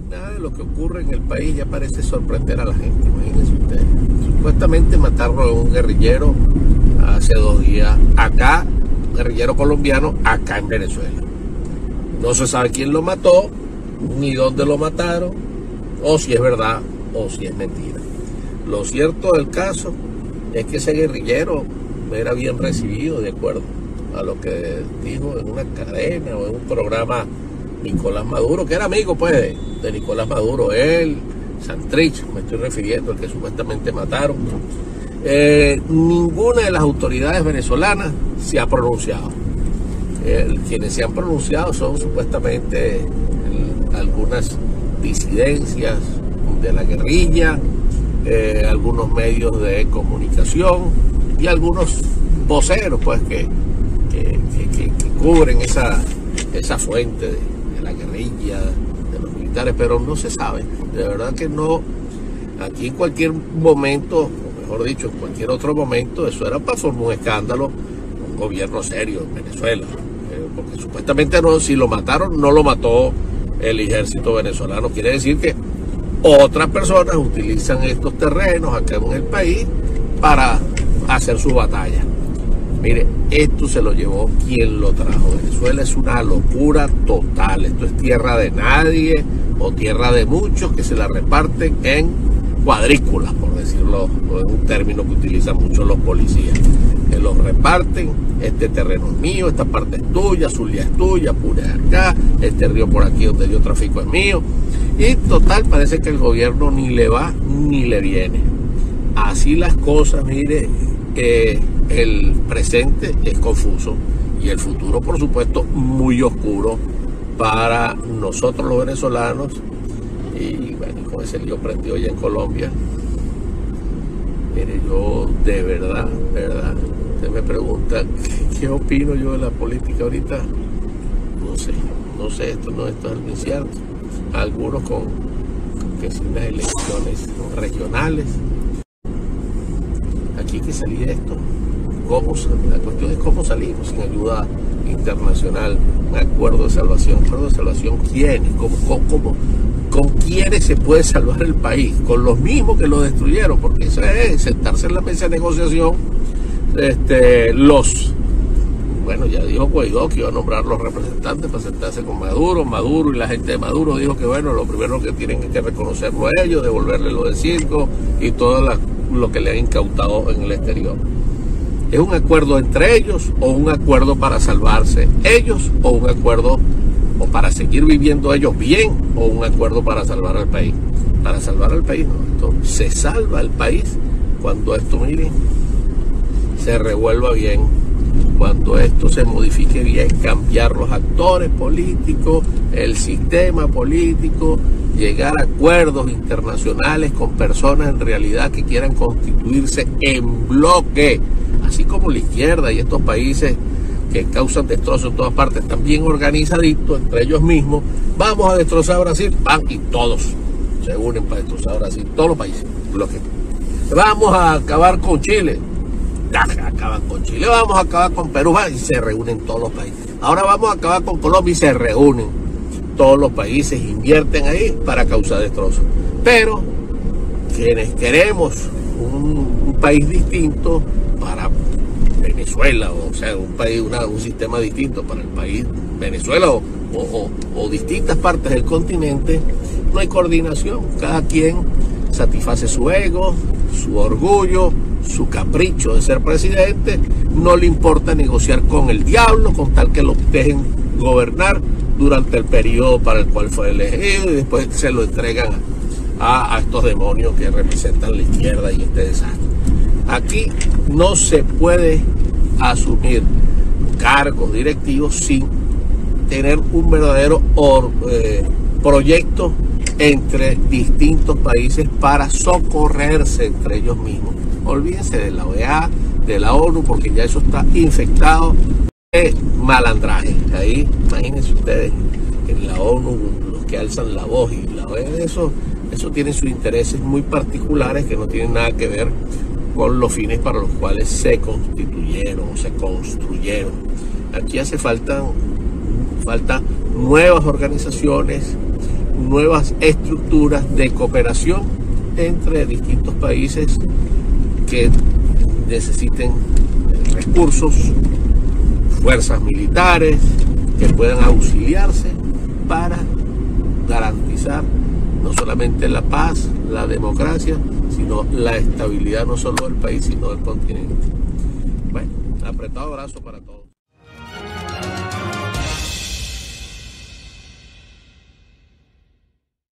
Nada de lo que ocurre en el país ya parece sorprender a la gente. Imagínense ustedes. Supuestamente mataron a un guerrillero hace 2 días acá, guerrillero colombiano, acá en Venezuela. No se sabe quién lo mató, ni dónde lo mataron, o si es verdad o si es mentira. Lo cierto del caso es que ese guerrillero era bien recibido, de acuerdo a lo que dijo en una cadena o en un programa Nicolás Maduro, que era amigo pues de Nicolás Maduro, él, Santrich, me estoy refiriendo, el que supuestamente mataron. Ninguna de las autoridades venezolanas se ha pronunciado. Quienes se han pronunciado son supuestamente algunas disidencias de la guerrilla, algunos medios de comunicación y algunos voceros pues que cubren esa fuente de la guerrilla, de los militares, pero no se sabe, de verdad que no. Aquí en cualquier momento, o mejor dicho, en cualquier otro momento, eso era para formar un escándalo, un gobierno serio en Venezuela, porque supuestamente no, si lo mataron, no lo mató el ejército venezolano, quiere decir que otras personas utilizan estos terrenos acá en el país para hacer su batalla. Mire, esto se lo llevó quien lo trajo. Venezuela es una locura total. Esto es tierra de nadie o tierra de muchos que se la reparten en cuadrículas, por decirlo, es un término que utilizan mucho los policías. Que los reparten, este terreno es mío, esta parte es tuya, Zulia es tuya, Apure es acá, este río por aquí donde yo trafico es mío. Y total, parece que el gobierno ni le va ni le viene. Así las cosas, mire, el presente es confuso y el futuro, por supuesto, muy oscuro para nosotros los venezolanos. Y bueno, con ese lío prendido ya en Colombia, mire, yo de verdad, usted me pregunta qué opino yo de la política ahorita, no sé, esto es algo incierto. Algunos con que son unas elecciones regionales. Aquí hay que salir de esto. La cuestión es cómo salimos sin ayuda internacional, un acuerdo de salvación. ¿Acuerdo de salvación quiénes? ¿Con quiénes se puede salvar el país? Con los mismos que lo destruyeron, porque eso es sentarse en la mesa de negociación. Bueno, ya dijo Guaidó que iba a nombrar los representantes para sentarse con Maduro y la gente de Maduro dijo que bueno, lo primero que tienen es que reconocerlo a ellos, devolverle lo del circo y todo lo que le han incautado en el exterior. ¿Es un acuerdo entre ellos o un acuerdo para salvarse ellos o un acuerdo o para seguir viviendo ellos bien o un acuerdo para salvar al país? Para salvar al país, no. Entonces, se salva el país cuando esto, miren, se revuelva bien, cuando esto se modifique bien, cambiar los actores políticos, el sistema político, llegar a acuerdos internacionales con personas en realidad que quieran constituirse en bloque, así como la izquierda y estos países que causan destrozos en todas partes, también organizaditos entre ellos mismos. Vamos a destrozar a Brasil, van y todos se unen para destrozar a Brasil, todos los países, bloque. Vamos a acabar con Chile, acaban con Chile, vamos a acabar con Perú, y se reúnen todos los países. Ahora vamos a acabar con Colombia y se reúnen todos los países, invierten ahí para causar destrozos. Pero quienes queremos un país distinto para Venezuela, o sea, un sistema distinto para el país Venezuela o distintas partes del continente, no hay coordinación. Cada quien satisface su ego, su orgullo, su capricho de ser presidente. No le importa negociar con el diablo con tal que lo dejen gobernar durante el periodo para el cual fue elegido y después se lo entregan a estos demonios que representan la izquierda y este desastre. Aquí no se puede asumir cargos directivos sin tener un verdadero proyecto entre distintos países para socorrerse entre ellos mismos. Olvídense de la OEA, de la ONU, porque ya eso está infectado de malandraje. Ahí, imagínense ustedes, en la ONU, los que alzan la voz y la OEA, eso tiene sus intereses muy particulares que no tienen nada que ver con los fines para los cuales se constituyeron o se construyeron. Aquí hace falta nuevas organizaciones, nuevas estructuras de cooperación entre distintos países que necesiten recursos, fuerzas militares que puedan auxiliarse para garantizar no solamente la paz, la democracia, sino la estabilidad no solo del país, sino del continente. Bueno, apretado abrazo para todos.